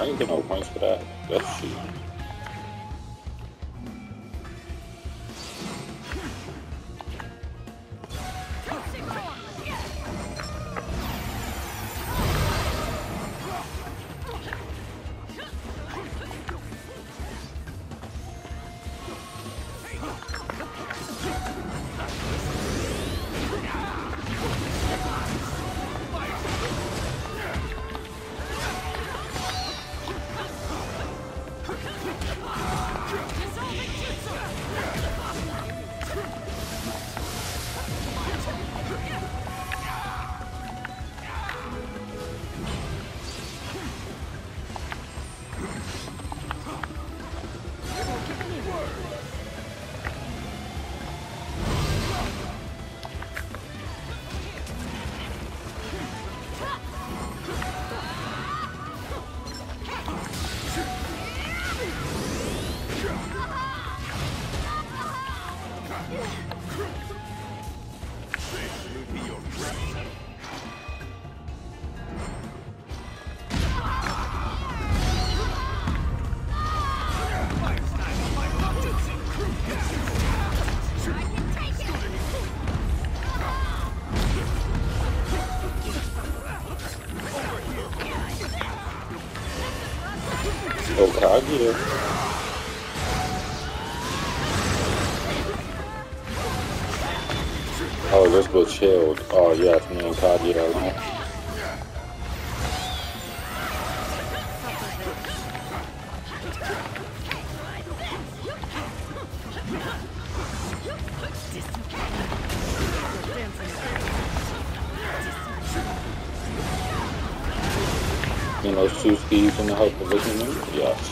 ain't get no points for that. That's cheating. Kaguya. Oh, this was chilled. Oh, yes, me and Kaguya alone. You know, two skis in the hope of looking them? Yes.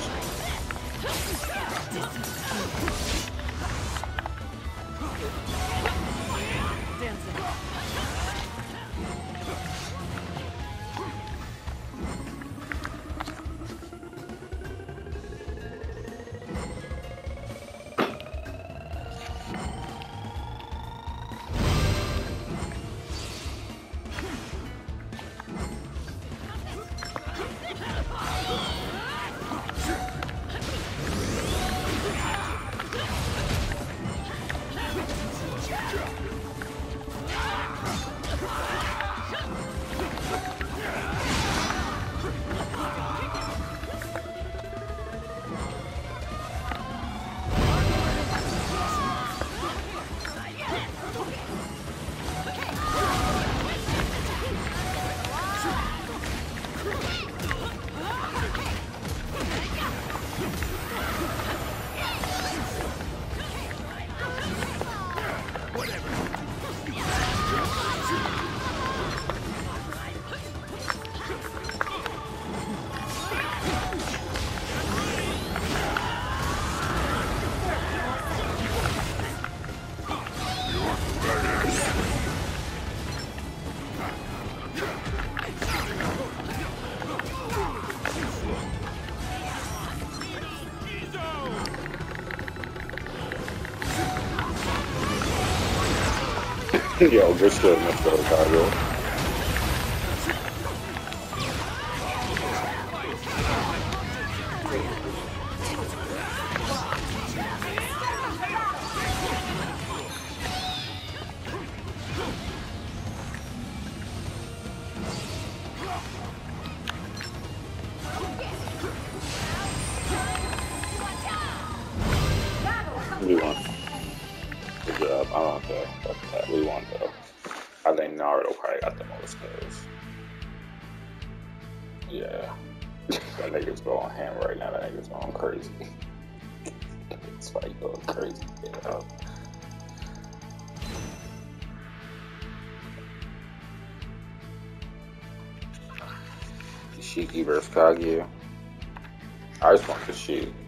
Yo, good shit, Mr. Hokkaido. We won. Good job. I don't care. Fuck that. We won though. I think Naruto probably got the most kills. Yeah. That nigga's going ham right now. That nigga's going crazy. It's like going crazy. Yeah. Shiki versus Kaguya. I just want to shoot.